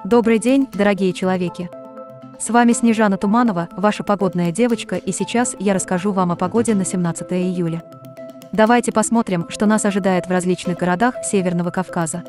Добрый день, дорогие человеки! С вами Снежана Туманова, ваша погодная девочка, и сейчас я расскажу вам о погоде на 17 июля. Давайте посмотрим, что нас ожидает в различных городах Северного Кавказа.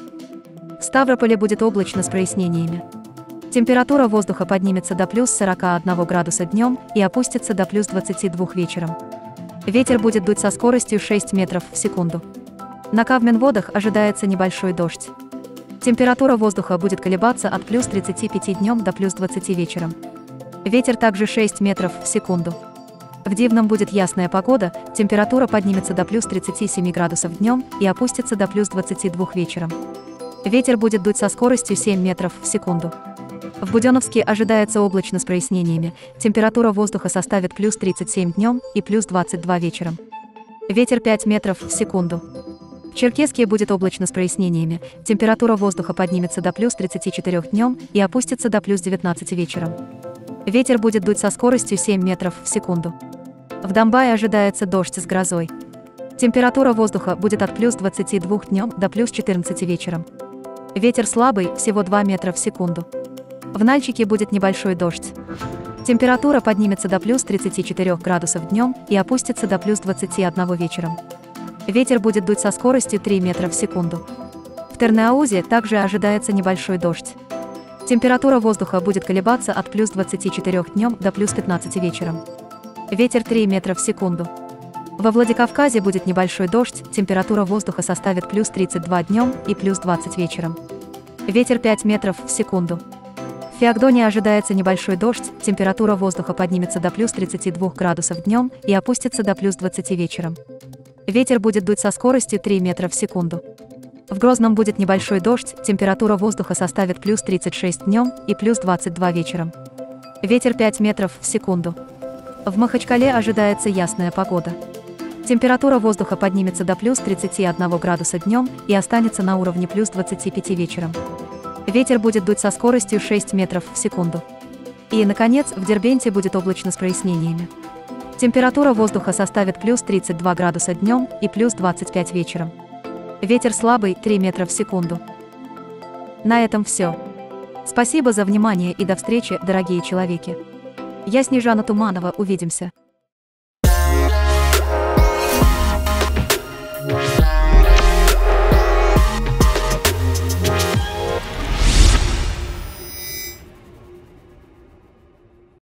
В Ставрополе будет облачно с прояснениями. Температура воздуха поднимется до плюс 41 градуса днем и опустится до плюс 22 вечером. Ветер будет дуть со скоростью 6 метров в секунду. На Кавминводах ожидается небольшой дождь. Температура воздуха будет колебаться от плюс 35 днем до плюс 20 вечером. Ветер также 6 метров в секунду. В Дивном будет ясная погода, температура поднимется до плюс 37 градусов днем и опустится до плюс 22 вечером. Ветер будет дуть со скоростью 7 метров в секунду. В Буденновске ожидается облачно с прояснениями, температура воздуха составит плюс 37 днем и плюс 22 вечером. Ветер 5 метров в секунду. В Черкесске будет облачно с прояснениями, температура воздуха поднимется до плюс 34 днем и опустится до плюс 19 вечером. Ветер будет дуть со скоростью 7 метров в секунду. В Домбае ожидается дождь с грозой. Температура воздуха будет от плюс 22 днем до плюс 14 вечером. Ветер слабый, всего 2 метра в секунду. В Нальчике будет небольшой дождь. Температура поднимется до плюс 34 градусов днем и опустится до плюс 21 вечером. Ветер будет дуть со скоростью 3 метра в секунду. В Тернеаузе также ожидается небольшой дождь. Температура воздуха будет колебаться от плюс 24 днем до плюс 15 вечером. Ветер 3 метра в секунду. Во Владикавказе будет небольшой дождь, температура воздуха составит плюс 32 днем и плюс 20 вечером. Ветер 5 метров в секунду. В Феогдоне ожидается небольшой дождь, температура воздуха поднимется до плюс 32 градусов днем и опустится до плюс 20 вечером. Ветер будет дуть со скоростью 3 метра в секунду. В Грозном будет небольшой дождь, температура воздуха составит плюс 36 днем и плюс 22 вечером. Ветер 5 метров в секунду. В Махачкале ожидается ясная погода. Температура воздуха поднимется до плюс 31 градуса днем и останется на уровне плюс 25 вечером. Ветер будет дуть со скоростью 6 метров в секунду. И, наконец, в Дербенте будет облачно с прояснениями. Температура воздуха составит плюс 32 градуса днем и плюс 25 вечером. Ветер слабый, 3 метра в секунду. На этом все. Спасибо за внимание и до встречи, дорогие человеки. Я Снежана Туманова, увидимся.